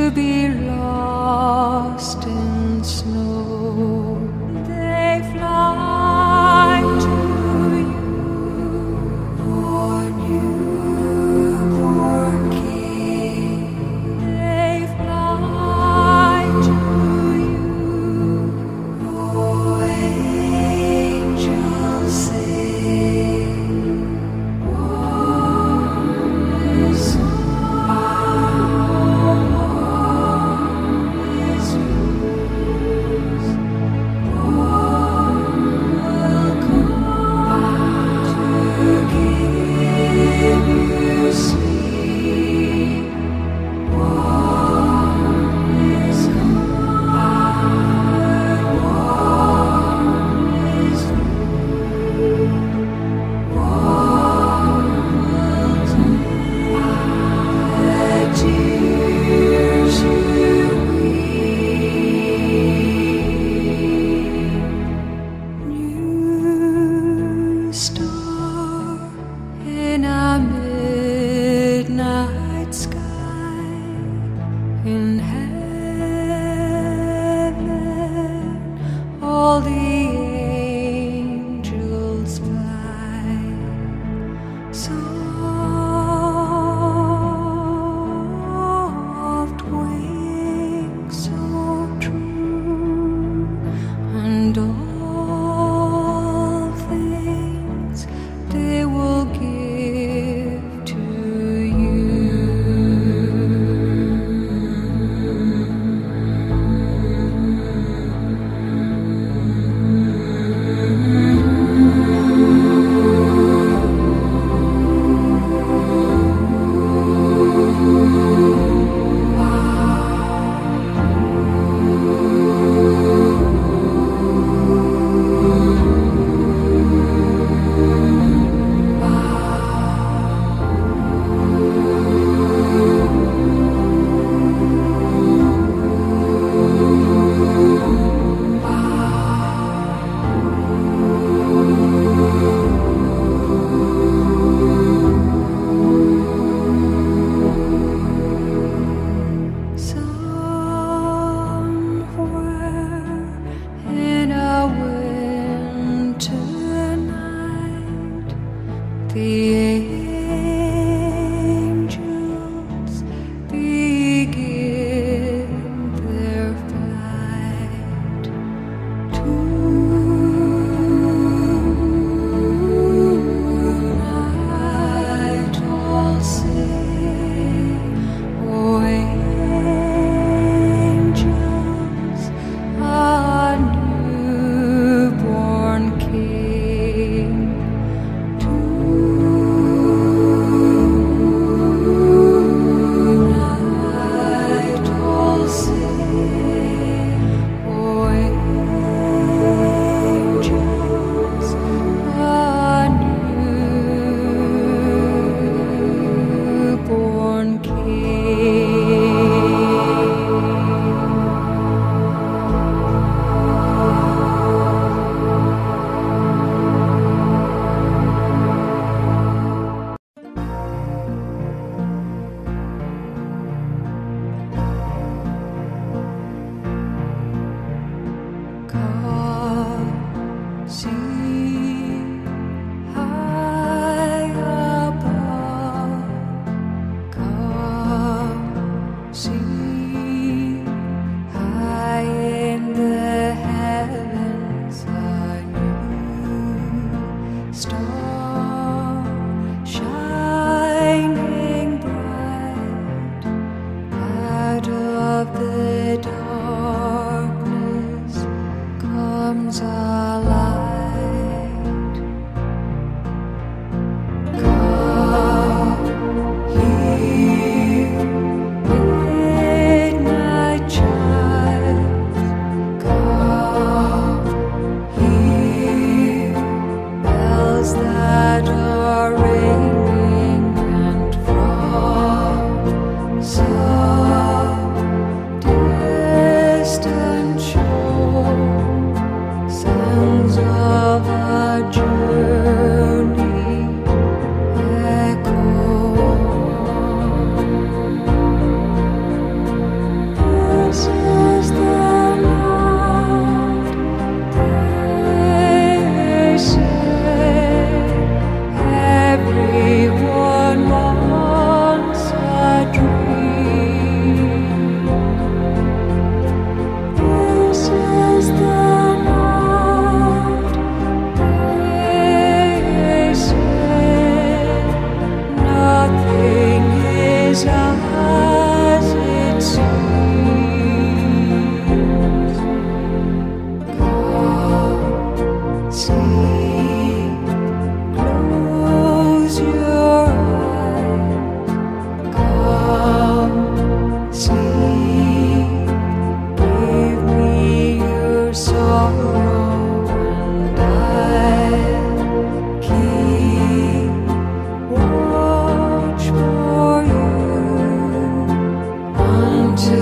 to be lost in snow. They fly to you, poor newborn King. They fly to you, oh angels sing. Warm is in a midnight sky in heaven, all the angels fly. Soft wings, so true, and all things they will give to you.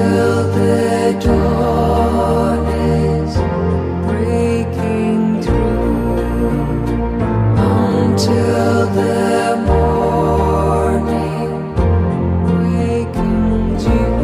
until the dawn is breaking through, until the morning wakens you.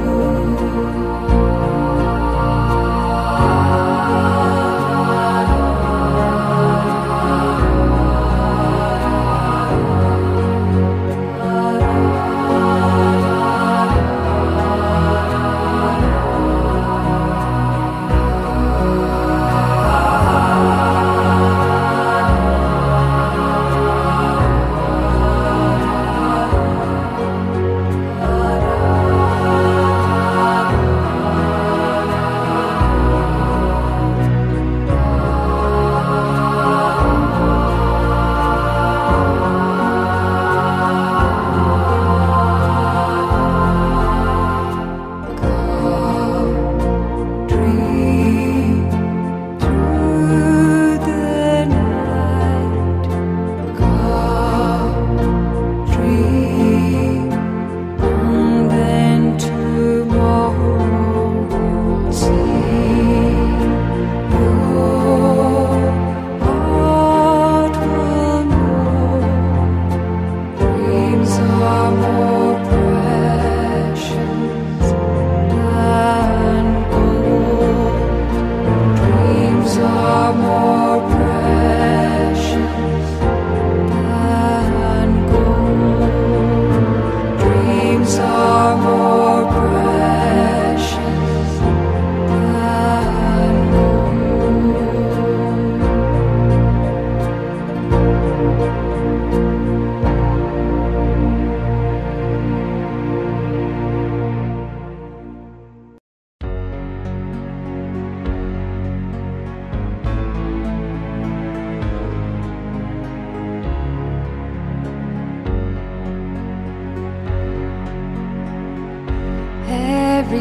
Every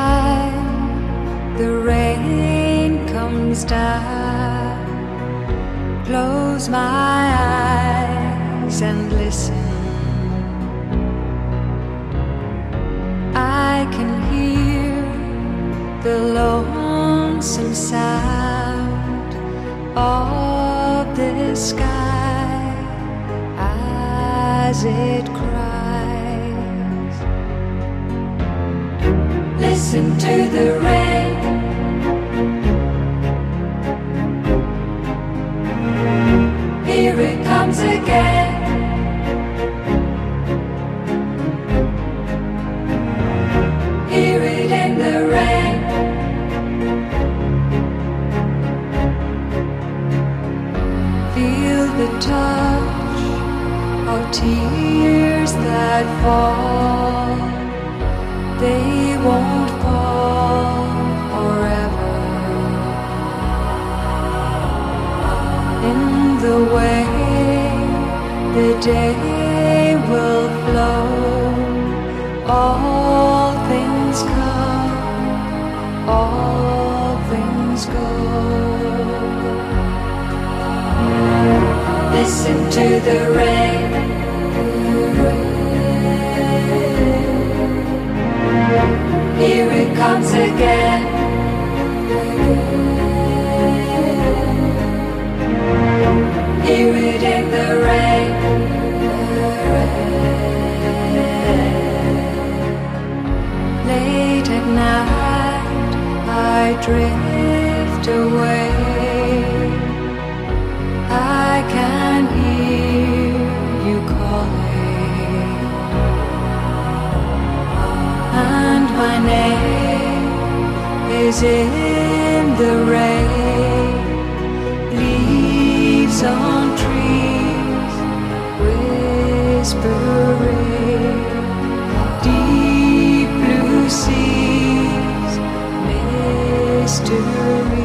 time the rain comes down, close my eyes and listen. I can hear the lonesome sound of the sky as it cries. Listen to the rain. Here it comes again. Hear it in the rain. Feel the touch of tears that fall. They won't fall forever. In the way the day will flow, all things come, all things go. Listen to the rain. Here it comes again. Hear it in the rain. Late at night I drift away. I can hear you calling, and my name is in the rain. Leaves on trees whispering, deep blue seas, mystery.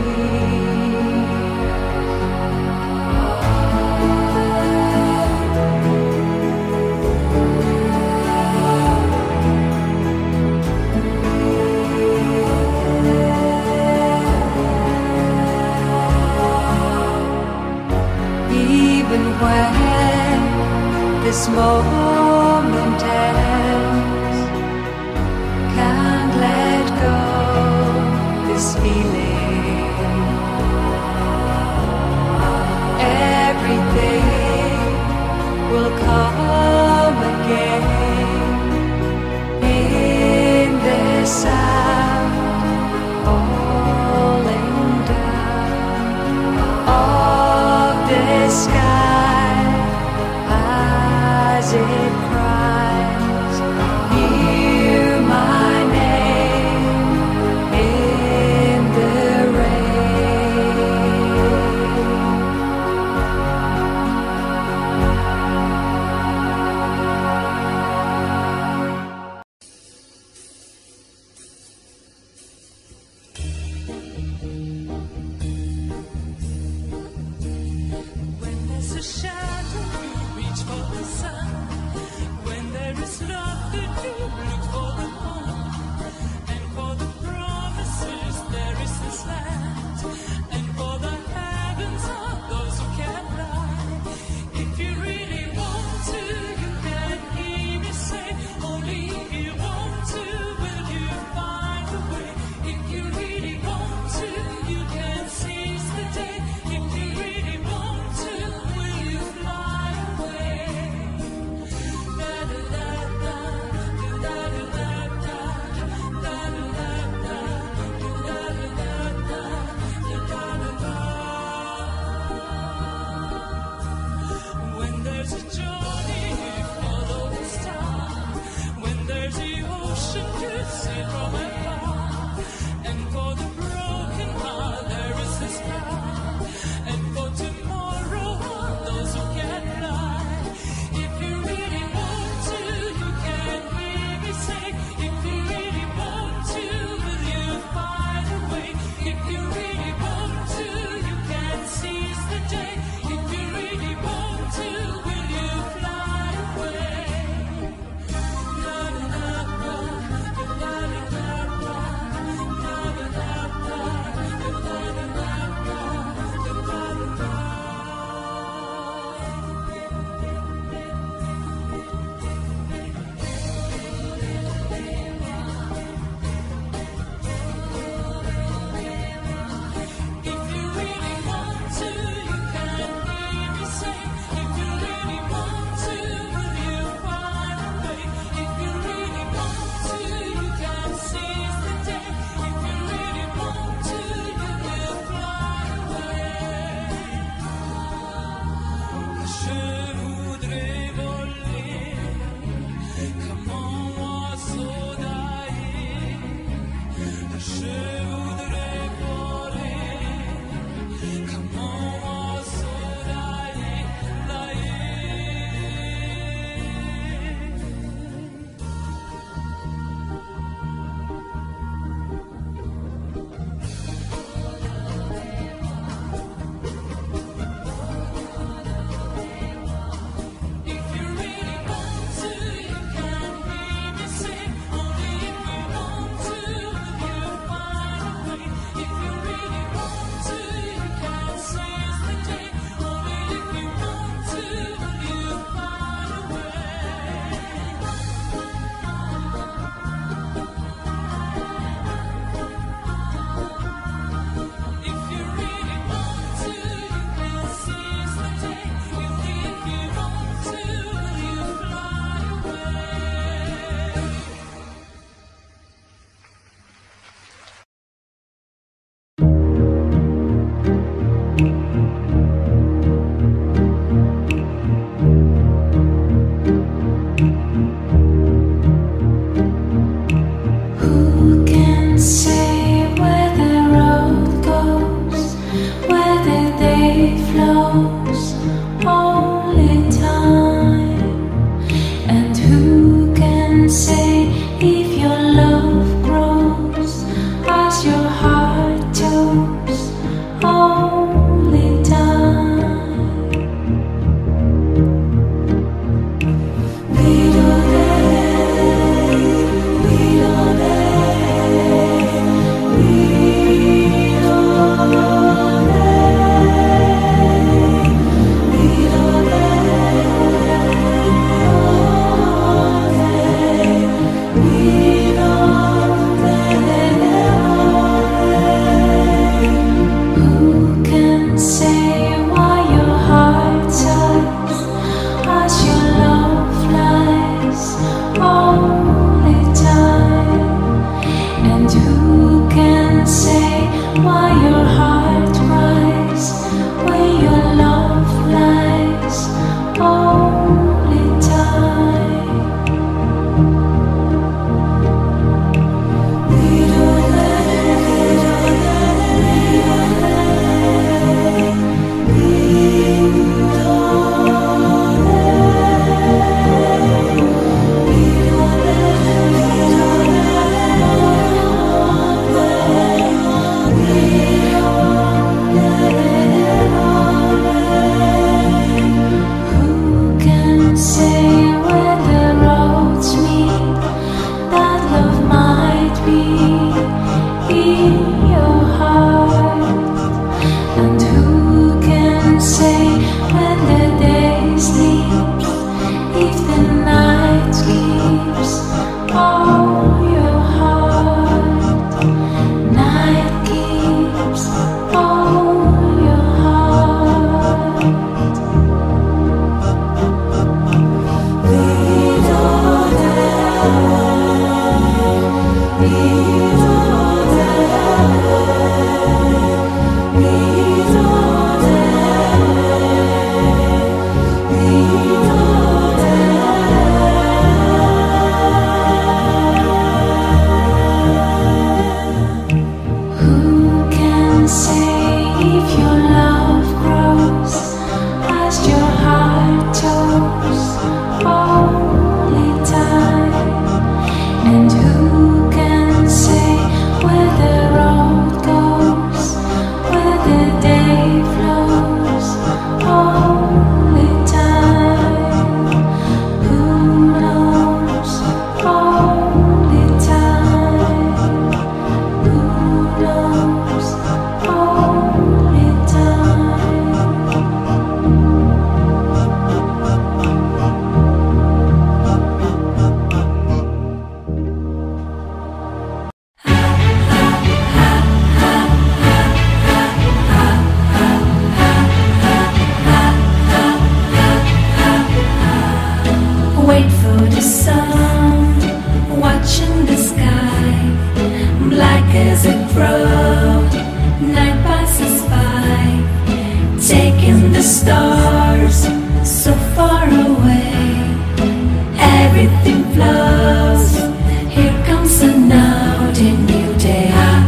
everything flows. Here comes another new day.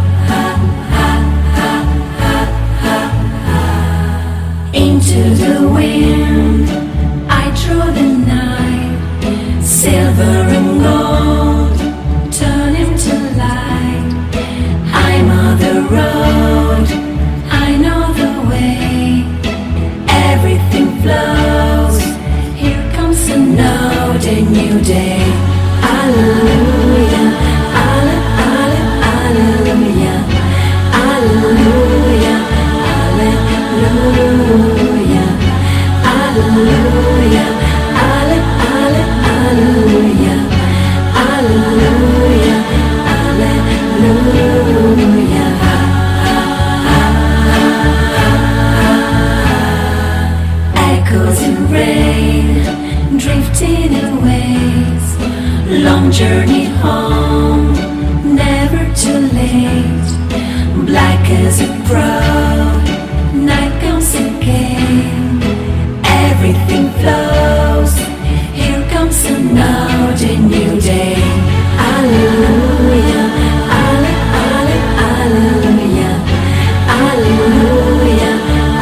desolate, black as a crowd. Night comes again, everything flows. Here comes another new day. Hallelujah, hallelujah, hallelujah, hallelujah,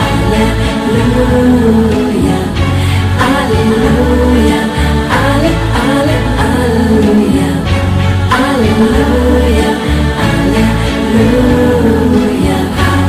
hallelujah, hallelujah, hallelujah, hallelujah, hallelujah.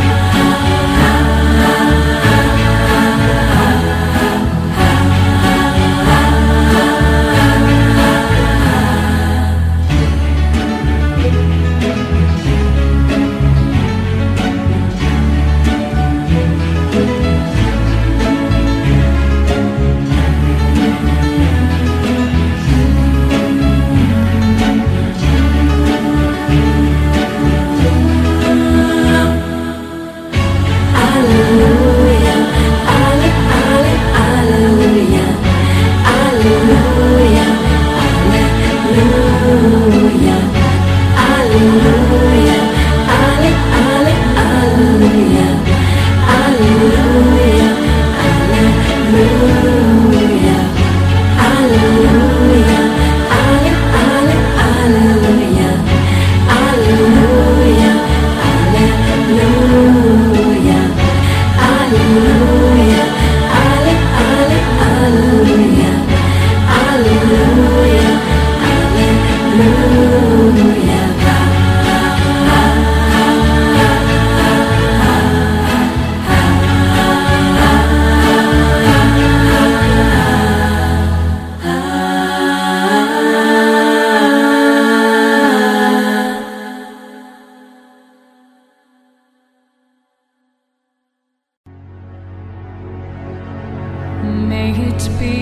May it be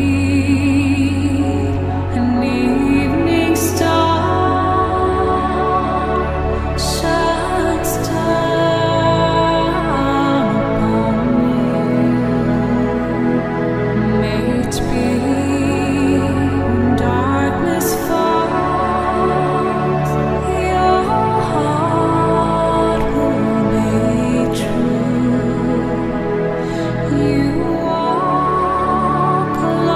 an evening star shines down upon me. May it be when darkness falls, your heart will be true. You walk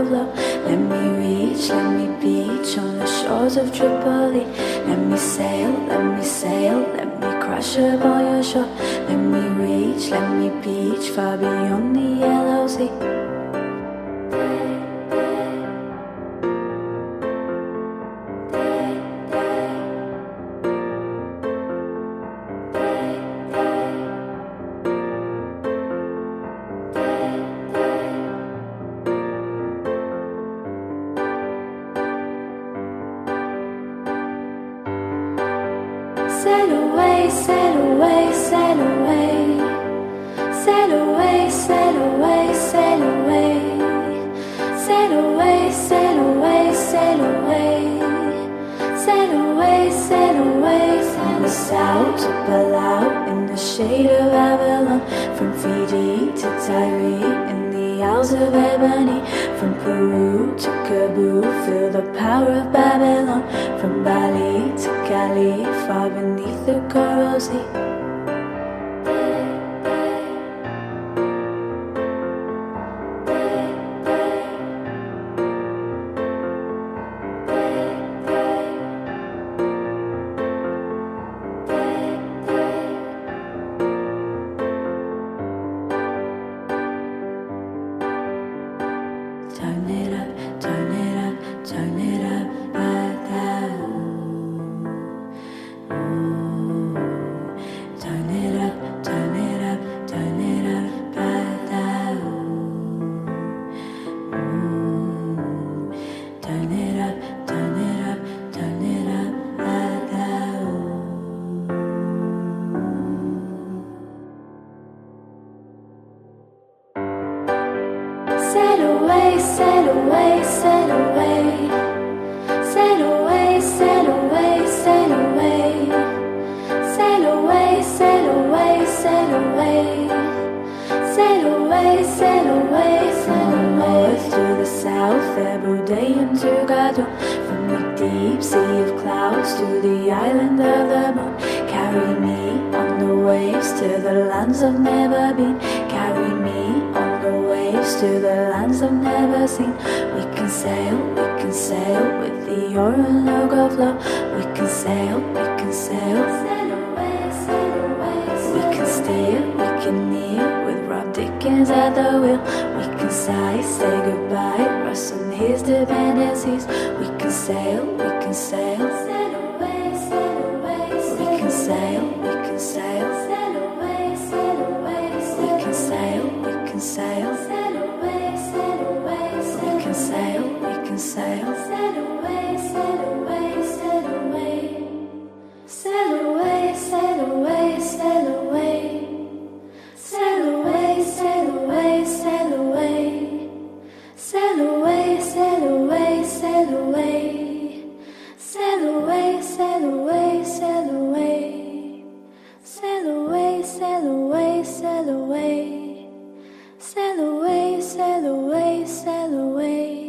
of love. Let me reach, let me beach on the shores of Tripoli. Let me sail, let me crash upon your shore. Let me reach, let me beach far beyond the yellow sea. Sail away, sail away, sail away. Sail away, sail away, sail away. Sail away, sail away, sail away. Sail away, sail away. From the south to Palau, in the shade of Avalon. From Fiji to Tyre, in the Isles of Ebony. From Peru to Cebu, feel the power of Babylon. From Bali to Cali, far beneath the coral sea. Turn it up, turn it up, turn it up, turn it up, turn it up, turn it up, turn it up, turn it up, turn it up. Sail away, sail away, sail away. Sail away, sail away, sail away. Sail away, sail away, sail away. Sail away, sail away, sail away. To the south, Abu Dhabi to Gadon. From the deep sea of clouds to the island of the moon. Carry me on the waves to the lands I've never been. Carry me on the waves to the lands I've never seen. We can sail with the Orinoco flow. We can sail, sail away, sail away. We can steer, we can near with Rob Dickens at the wheel. We can sigh, say goodbye, Russ and his dependencies. We can sail, sail away, sail away. We can sail, sail away, sail away. We can sail, sail away, sail away. We can sail, sail away, sail away, sail away. Sail away, sail away, sail away. Sail away, sail away, sail away. Sail away, sail away, sail away. Sail away, sail away, sail away. Sail away, sail away, sail away. Sail away, sail away, sail away.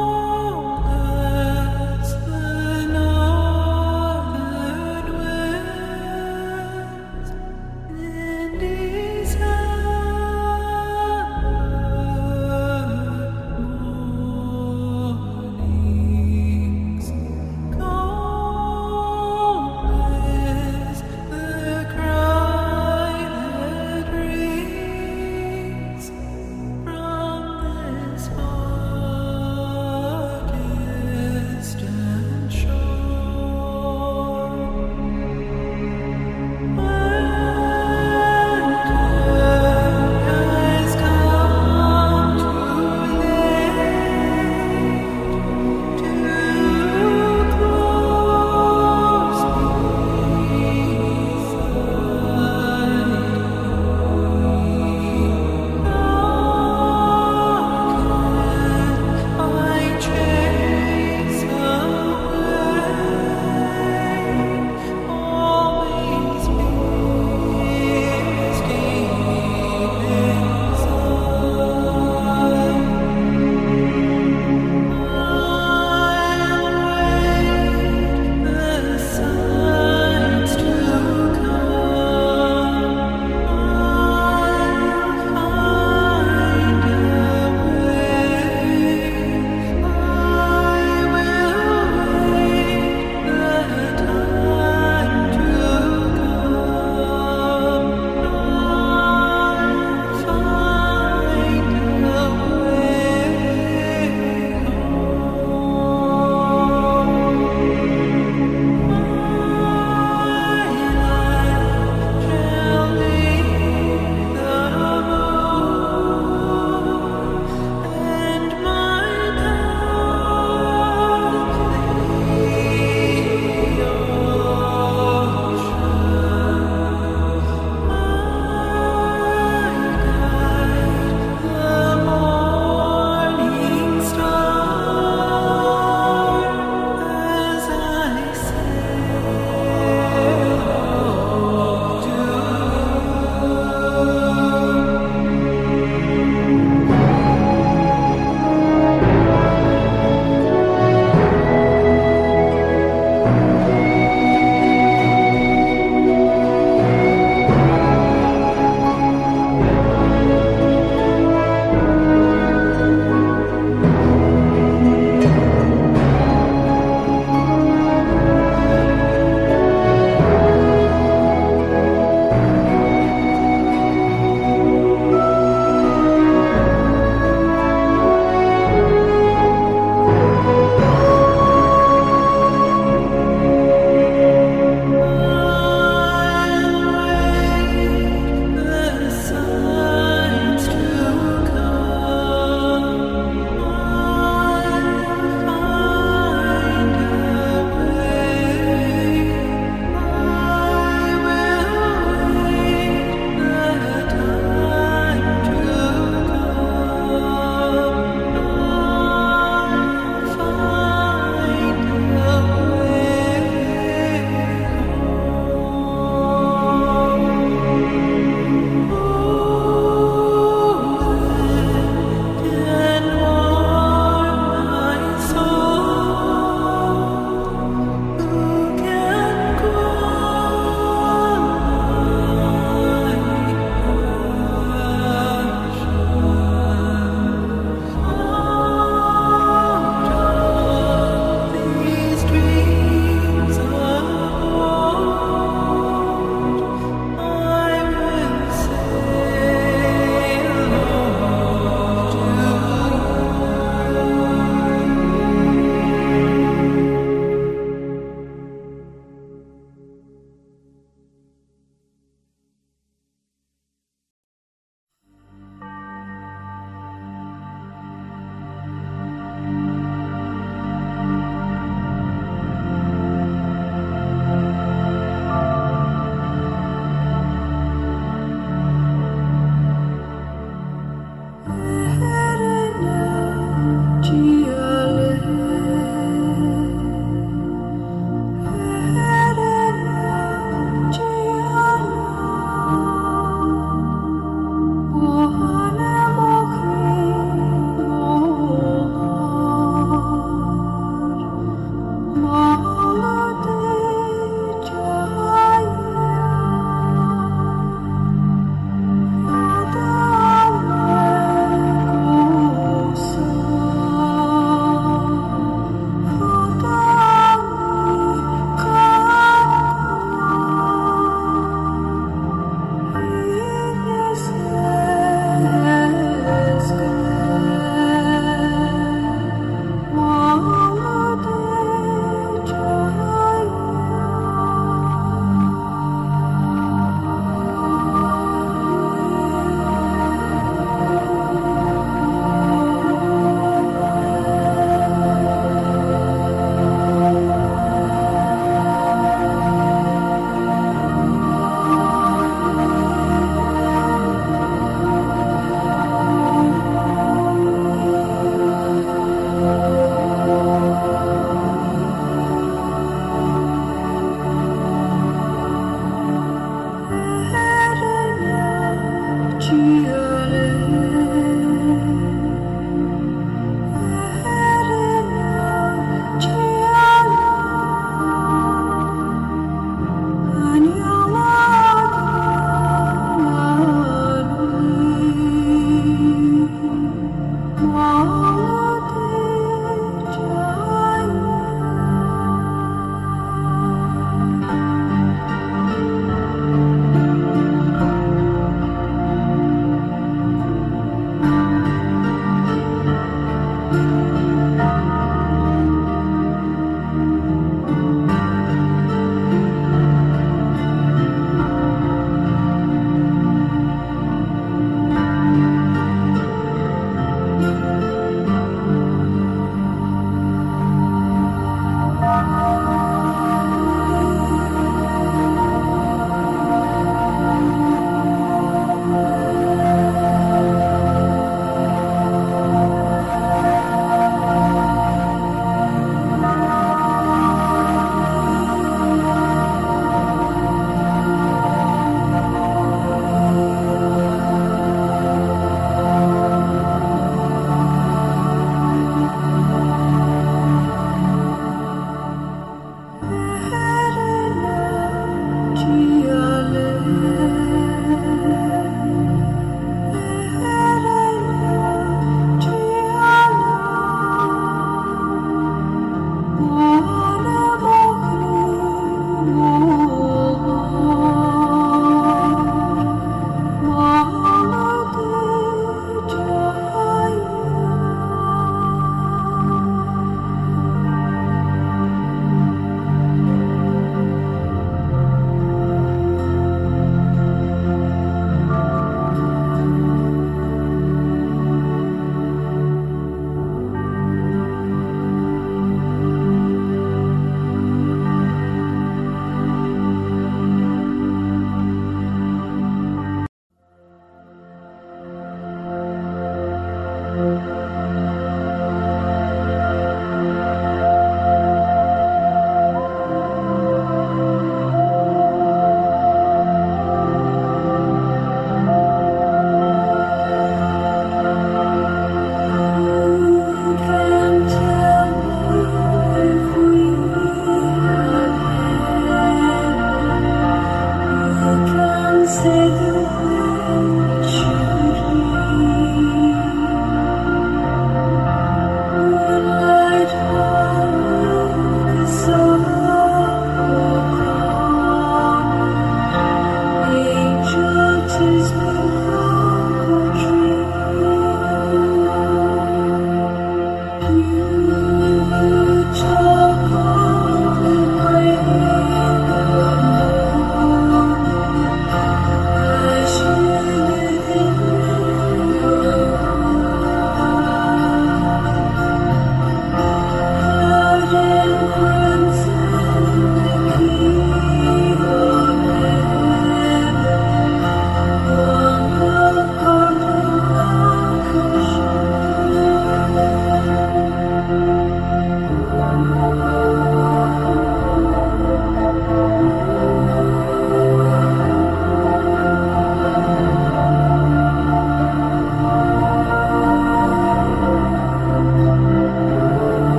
That's the northern wind.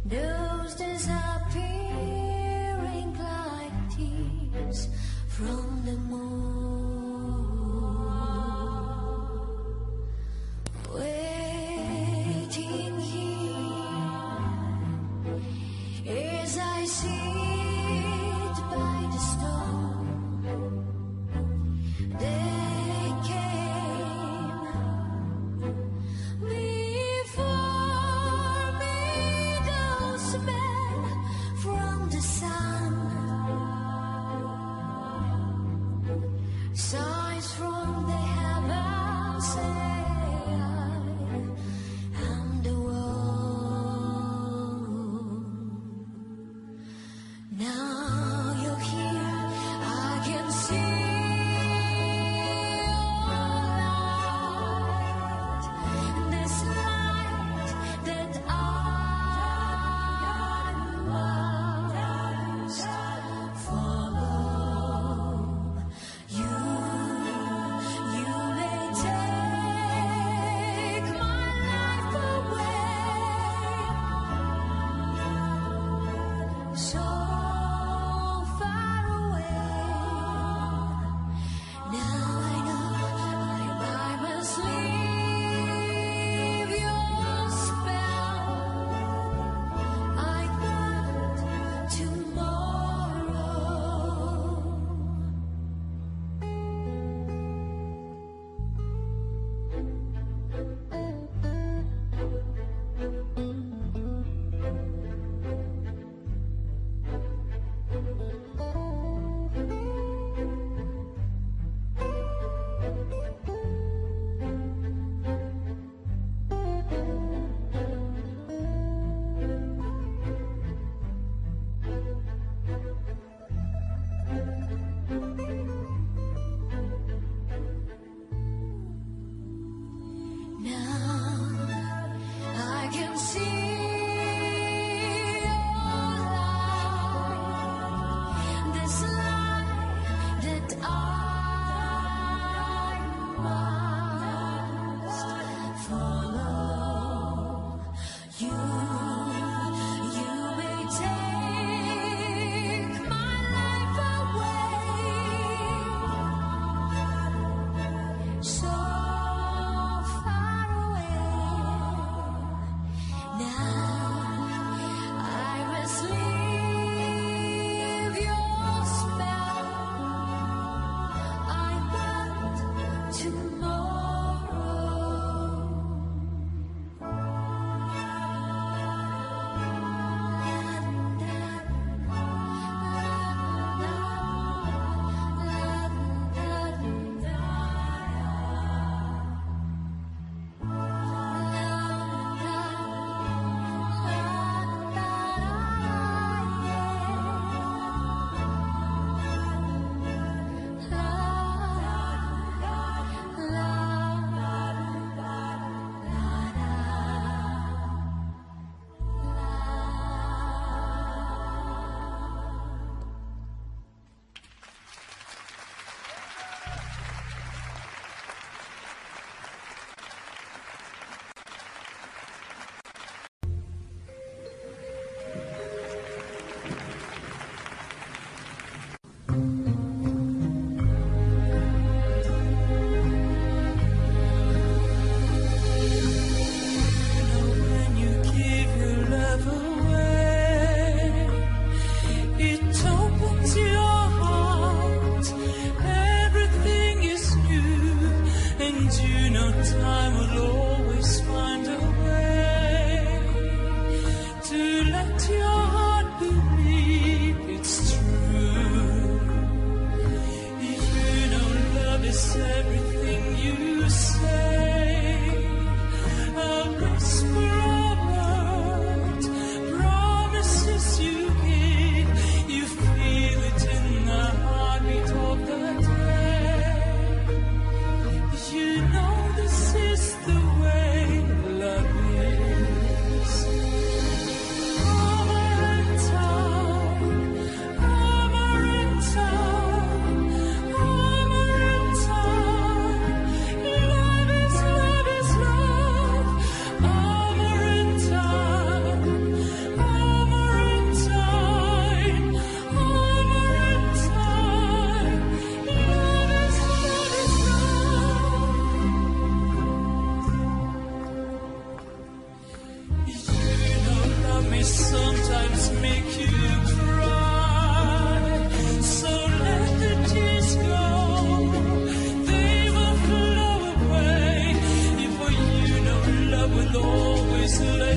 those disappearing like tears from the moon, waiting here as I sit by the stone. They came before me, those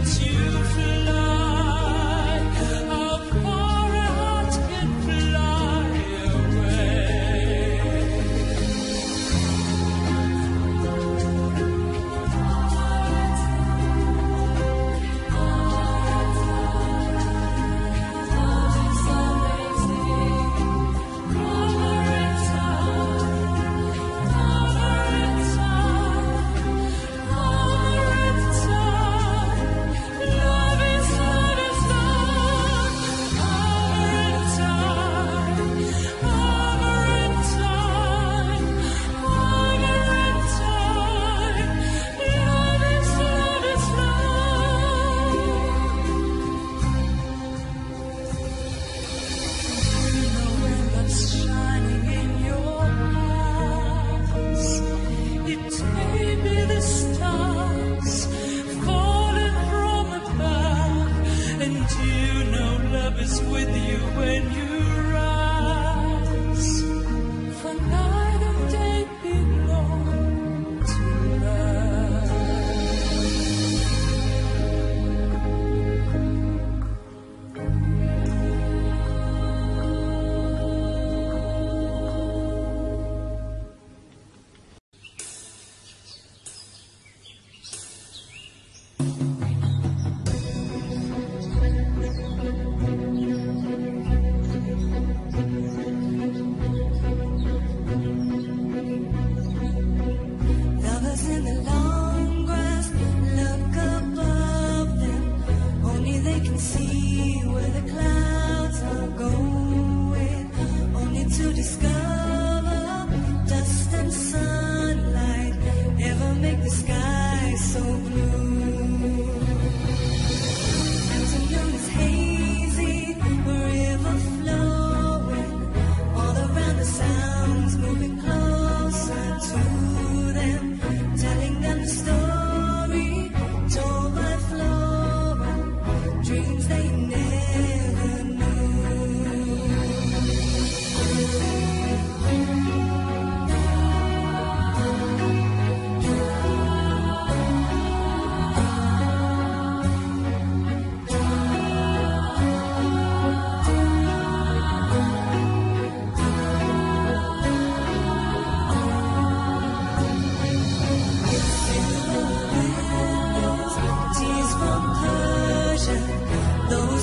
Those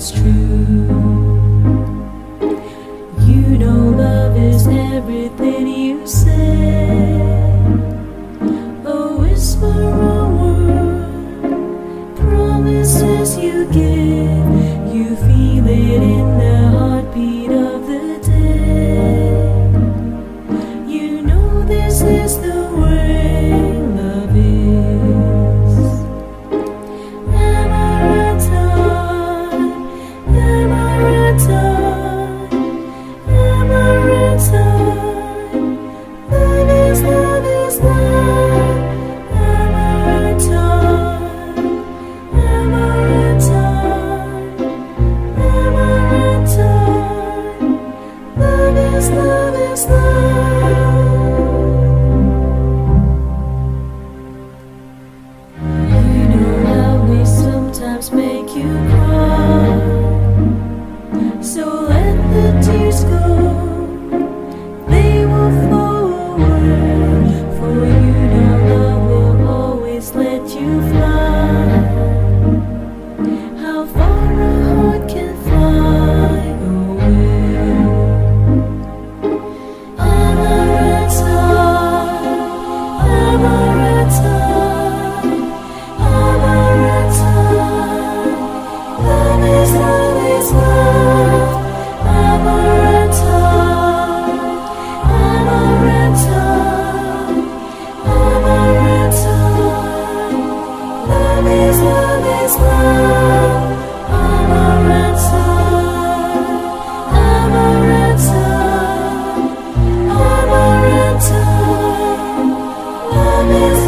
is true. You know love is everything you say. A whisper, a word, promises you give. You feel it in the heartbeat of the day. You know this is the way love is. Amaranta, Amaranta, Amaranta. Love is love is love. Amaranta, Amaranta, Amaranta. Love is love is love. You know love may sometimes make you cry, so let the tears go. They will flow away, for you know love will always let you fly. How far a heart can fly away. Amaranta, Amaranta, Amaranta. Love is love is love. Amaranta, Amaranta, Amaranta. Love is love is love. Amaranta, Amaranta, Amaranta. Love is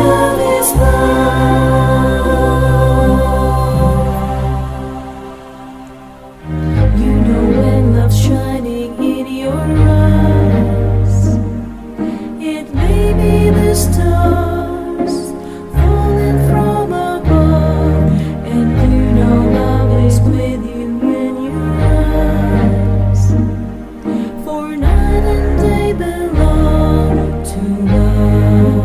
love. You know when love's shining in your eyes, it may be the stars falling from above, and you know love is with you when you rise. For night and day belong to love.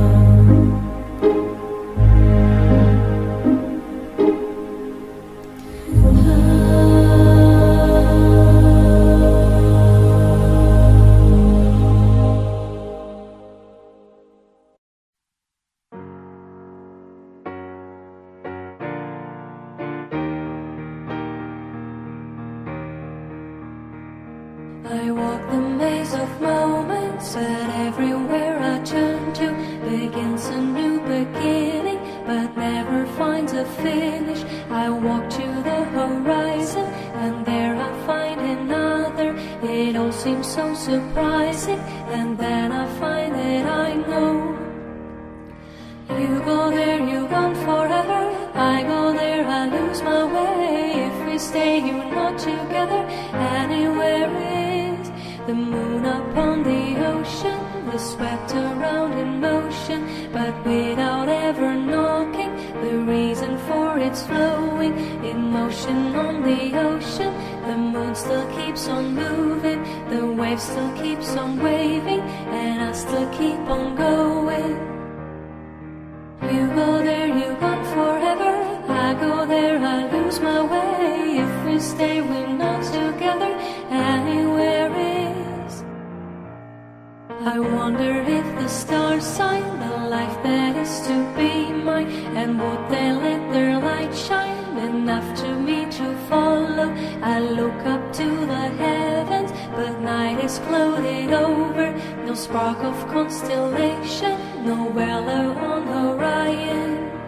I walk the maze of moments, and everywhere I turn to begins a new beginning, but never finds a finish. I walk to the horizon, and there I find another. It all seems so surprising, and then I find that I know. You go there, you gone forever. I go there, I lose my way. If we stay, you're not together. Anywhere is the moon upon the ocean, the swept around in motion, but without ever knocking. The reason for its flowing in motion on the ocean. The moon still keeps on moving, the waves still keeps on waving, and I still keep on going. You go there, you gone forever. I go there, I lose my way. If we stay, we're not together. Anywhere is. I wonder if the stars sign the life that is to be mine, and would they let their light shine enough to me to follow? I look up to the heavens, but night is clouded over. No spark of constellation, no Weller on Orion.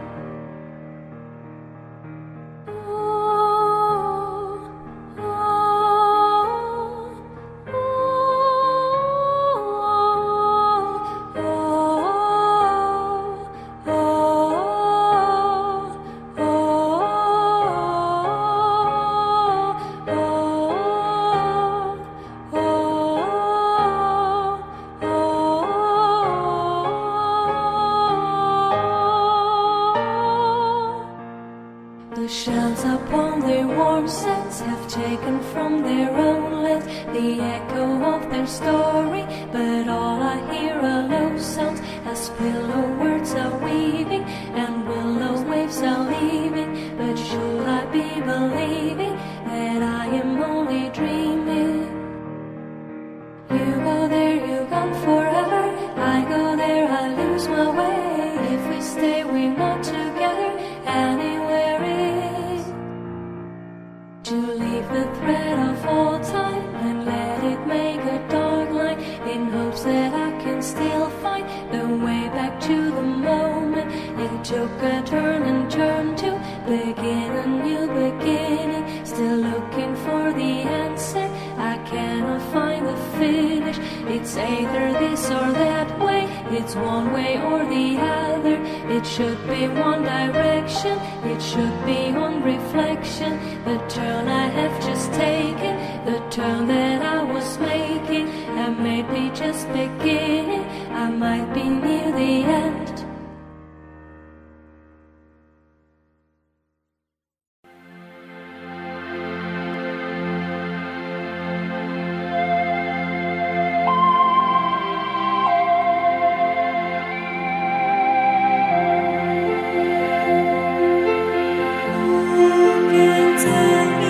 The shells upon their warm sands have taken from their own lands the echo of their story, but all I hear are low sounds as pillow words are weaving and willow waves are leaving. But should I be believing that I am only dreaming. You go there, you gone forever. I go there, I lose my way. If we stay, we're not together anywhere in. To leave the thread of all time and let it make a dark line, in hopes that I can still find the way back to the moment it took a turn and turned to begin a new beginning. Still looking for the answer, I cannot find the finish. It's either this or that way, it's one way or the other. It should be one direction, it should be on reflection. The turn I have just taken, the turn that I was making, and maybe just beginning, I might be near the end. Who can tell me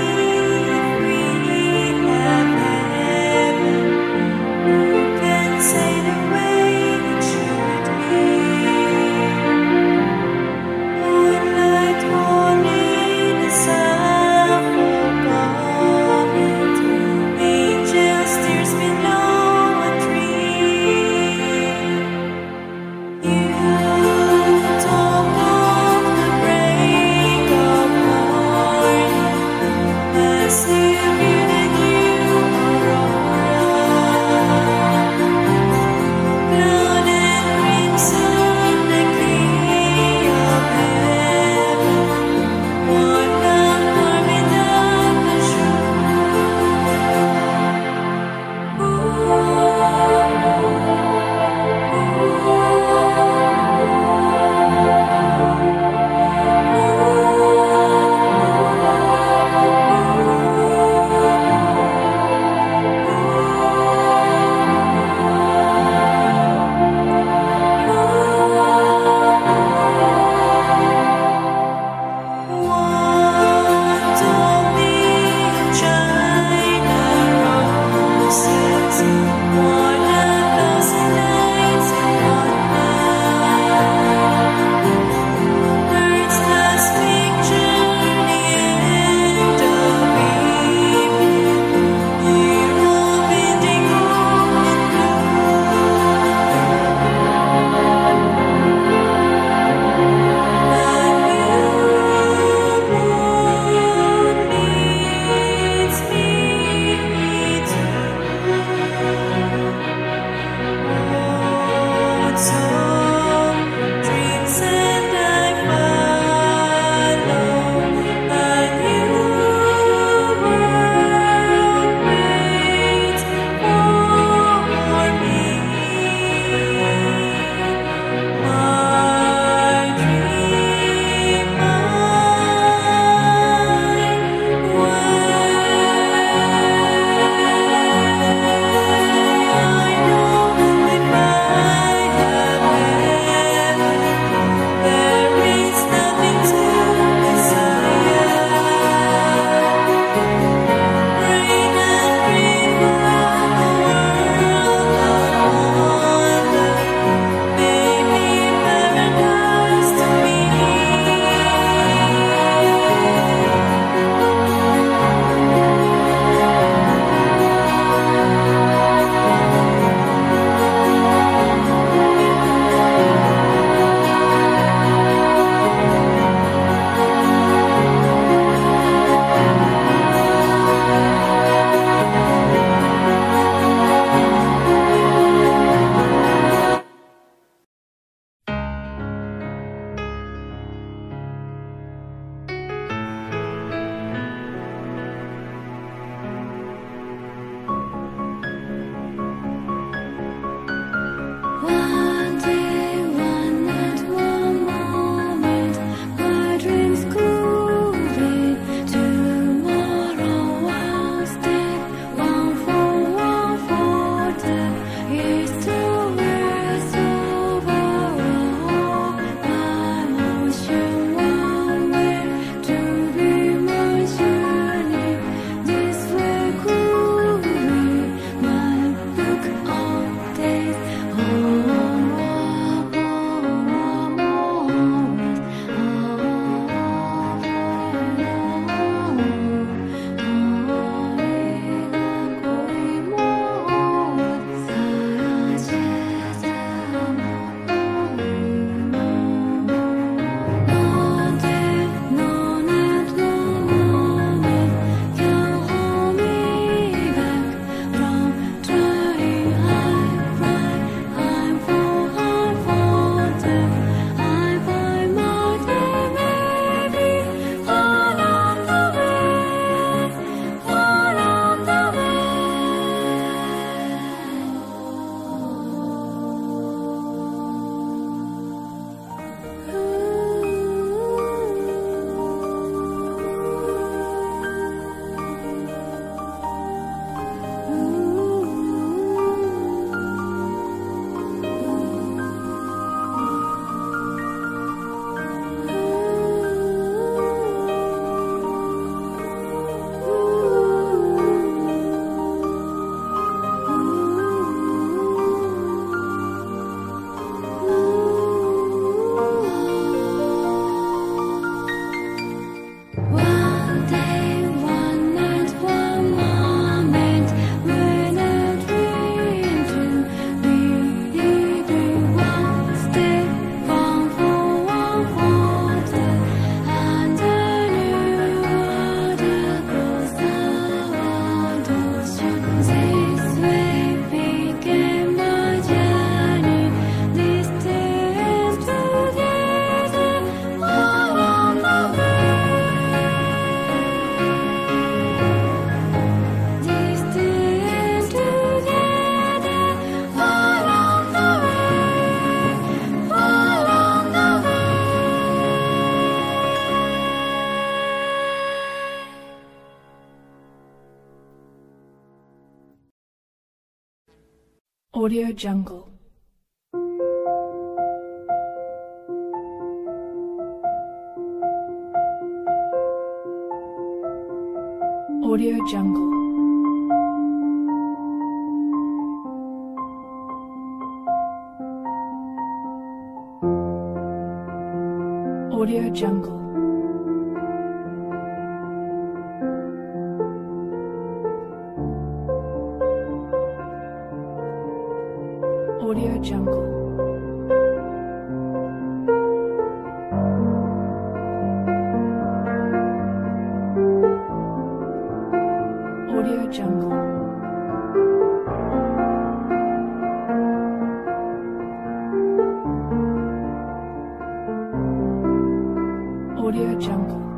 Audio Jungle. Audio Jungle. Audio Jungle. Audio Jungle. Audio Jungle. Audio Jungle.